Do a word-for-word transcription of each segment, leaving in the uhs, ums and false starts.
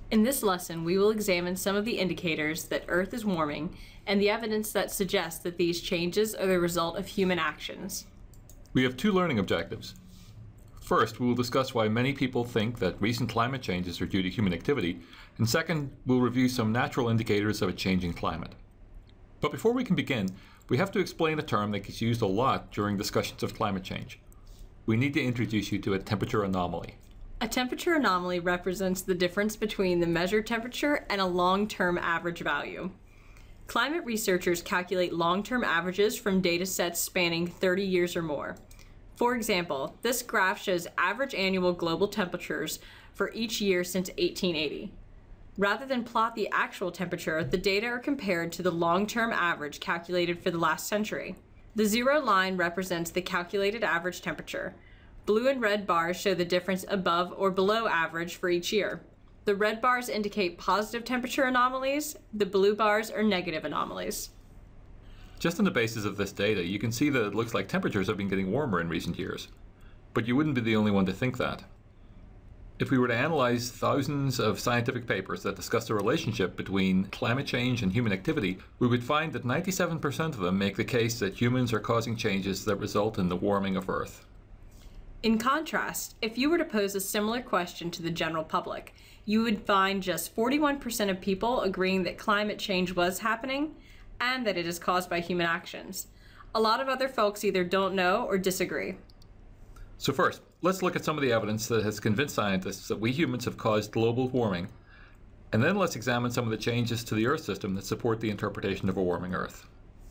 In this lesson, we will examine some of the indicators that Earth is warming and the evidence that suggests that these changes are the result of human actions. We have two learning objectives. First, we will discuss why many people think that recent climate changes are due to human activity, and second, we'll review some natural indicators of a changing climate. But before we can begin, we have to explain a term that gets used a lot during discussions of climate change. We need to introduce you to a temperature anomaly. A temperature anomaly represents the difference between the measured temperature and a long-term average value. Climate researchers calculate long-term averages from data sets spanning thirty years or more. For example, this graph shows average annual global temperatures for each year since eighteen eighty. Rather than plot the actual temperature, the data are compared to the long-term average calculated for the last century. The zero line represents the calculated average temperature. Blue and red bars show the difference above or below average for each year. The red bars indicate positive temperature anomalies, the blue bars are negative anomalies. Just on the basis of this data, you can see that it looks like temperatures have been getting warmer in recent years. But you wouldn't be the only one to think that. If we were to analyze thousands of scientific papers that discuss the relationship between climate change and human activity, we would find that ninety-seven percent of them make the case that humans are causing changes that result in the warming of Earth. In contrast, if you were to pose a similar question to the general public, you would find just forty-one percent of people agreeing that climate change was happening and that it is caused by human actions. A lot of other folks either don't know or disagree. So first, let's look at some of the evidence that has convinced scientists that we humans have caused global warming, and then let's examine some of the changes to the Earth system that support the interpretation of a warming Earth.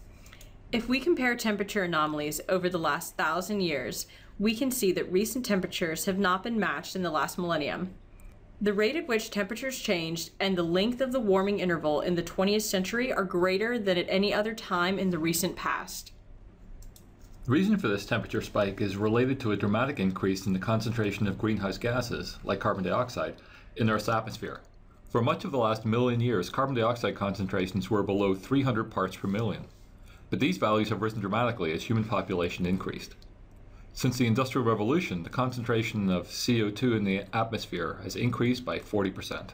If we compare temperature anomalies over the last thousand years, we can see that recent temperatures have not been matched in the last millennium. The rate at which temperatures changed and the length of the warming interval in the twentieth century are greater than at any other time in the recent past. The reason for this temperature spike is related to a dramatic increase in the concentration of greenhouse gases, like carbon dioxide, in Earth's atmosphere. For much of the last million years, carbon dioxide concentrations were below three hundred parts per million. But these values have risen dramatically as human population increased. Since the Industrial Revolution, the concentration of C O two in the atmosphere has increased by forty percent.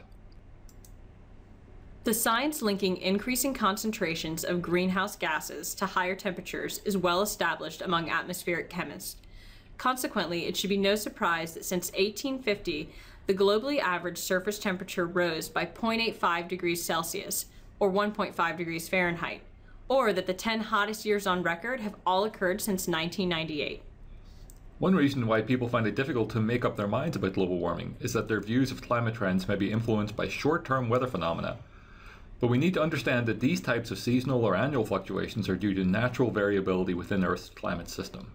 The science linking increasing concentrations of greenhouse gases to higher temperatures is well established among atmospheric chemists. Consequently, it should be no surprise that since eighteen fifty, the globally average surface temperature rose by zero point eight five degrees Celsius, or one point five degrees Fahrenheit, or that the ten hottest years on record have all occurred since nineteen ninety-eight. One reason why people find it difficult to make up their minds about global warming is that their views of climate trends may be influenced by short-term weather phenomena. But we need to understand that these types of seasonal or annual fluctuations are due to natural variability within Earth's climate system.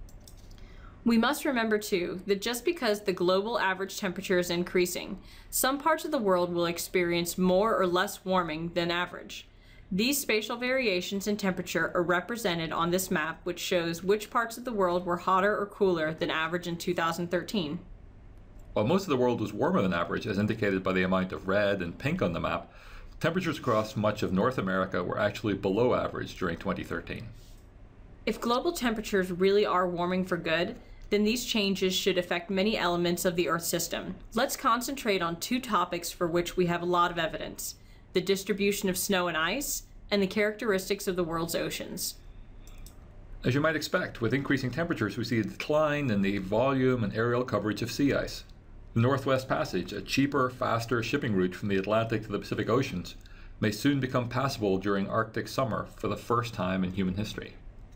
We must remember, too, that just because the global average temperature is increasing, some parts of the world will experience more or less warming than average. These spatial variations in temperature are represented on this map, which shows which parts of the world were hotter or cooler than average in two thousand thirteen. While most of the world was warmer than average, as indicated by the amount of red and pink on the map, temperatures across much of North America were actually below average during twenty thirteen. If global temperatures really are warming for good, then these changes should affect many elements of the Earth system. Let's concentrate on two topics for which we have a lot of evidence: the distribution of snow and ice, and the characteristics of the world's oceans. As you might expect, with increasing temperatures, we see a decline in the volume and aerial coverage of sea ice. The Northwest Passage, a cheaper, faster shipping route from the Atlantic to the Pacific Oceans, may soon become passable during Arctic summer for the first time in human history.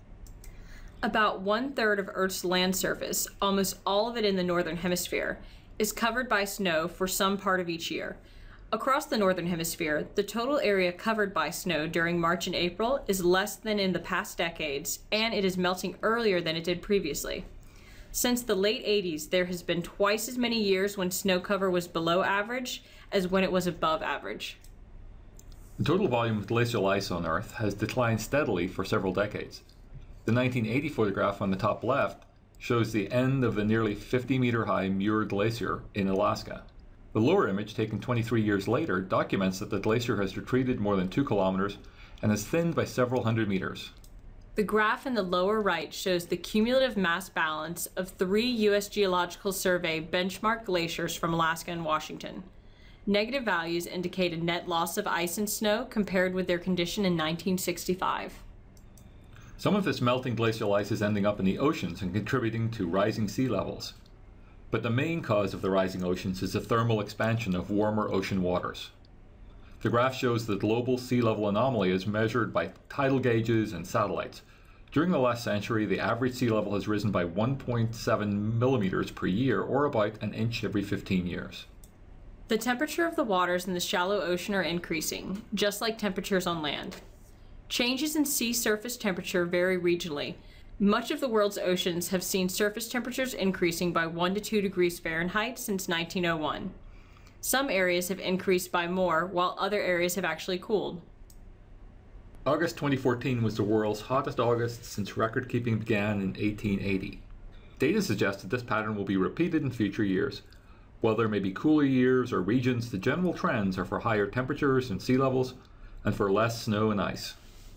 About one-third of Earth's land surface, almost all of it in the Northern Hemisphere, is covered by snow for some part of each year. Across the Northern Hemisphere, the total area covered by snow during March and April is less than in the past decades, and it is melting earlier than it did previously. Since the late eighties, there has been twice as many years when snow cover was below average as when it was above average. The total volume of glacial ice on Earth has declined steadily for several decades. The nineteen eighty photograph on the top left shows the end of the nearly fifty meter high Muir Glacier in Alaska. The lower image, taken twenty-three years later, documents that the glacier has retreated more than two kilometers and has thinned by several hundred meters. The graph in the lower right shows the cumulative mass balance of three U S Geological Survey benchmark glaciers from Alaska and Washington. Negative values indicate a net loss of ice and snow compared with their condition in nineteen sixty-five. Some of this melting glacial ice is ending up in the oceans and contributing to rising sea levels. But the main cause of the rising oceans is the thermal expansion of warmer ocean waters. The graph shows the global sea level anomaly is measured by tidal gauges and satellites. During the last century, the average sea level has risen by one point seven millimeters per year, or about an inch every fifteen years. The temperature of the waters in the shallow ocean are increasing, just like temperatures on land. Changes in sea surface temperature vary regionally. Much of the world's oceans have seen surface temperatures increasing by one to two degrees Fahrenheit since nineteen oh one. Some areas have increased by more, while other areas have actually cooled. August twenty fourteen was the world's hottest August since record keeping began in eighteen eighty. Data suggests that this pattern will be repeated in future years. While there may be cooler years or regions, the general trends are for higher temperatures and sea levels, and for less snow and ice.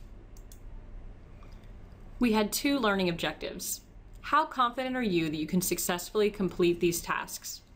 We had two learning objectives. How confident are you that you can successfully complete these tasks?